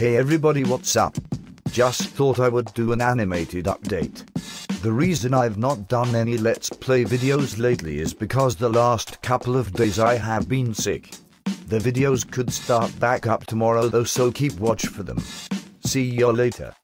Hey everybody, what's up? Just thought I would do an animated update. The reason I've not done any Let's Play videos lately is because the last couple of days I have been sick. The videos could start back up tomorrow though, so keep watch for them. See you later.